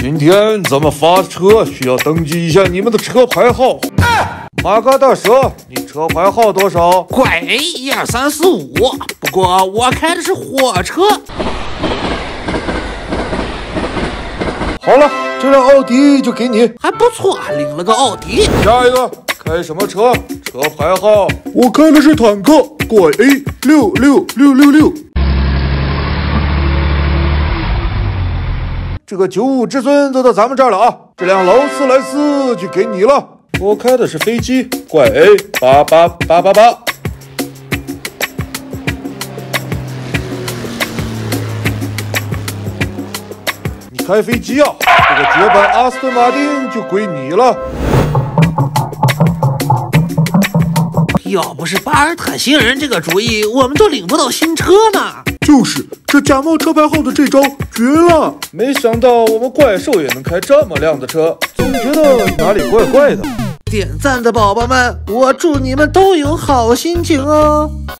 今天咱们发车需要登记一下你们的车牌号。马嘎大蛇，你车牌号多少？ 怪 A 12345，不过我开的是货车。 好了，这辆奥迪就给你。 还不错，领了个奥迪。 下一个，开什么车？车牌号？ 我开的是坦克，怪 A 66666。 这个95至尊都到咱们这儿了啊！这辆劳斯莱斯就给你了。我开的是飞机，怪 A 88888。你开飞机啊？这个绝版阿斯顿马丁就归你了。 要不是巴尔特星人这个主意，我们都领不到新车呢。 就是这假冒车牌号的这招绝了！ 没想到我们怪兽也能开这么亮的车，总觉得哪里怪怪的。 点赞的宝宝们，我祝你们都有好心情哦。